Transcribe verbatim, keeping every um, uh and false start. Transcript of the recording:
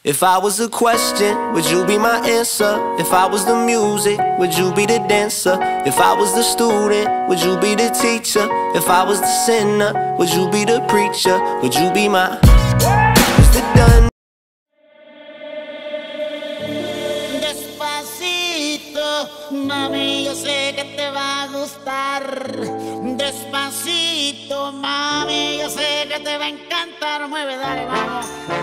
If I was a question, would you be my answer? If I was the music, would you be the dancer? If I was the student, would you be the teacher? If I was the sinner, would you be the preacher? Would you be my Mister Done? Despacito, mami, yo sé que te va a gustar. Despacito, mami, yo sé que te va a encantar. Mueve, dale, vamos.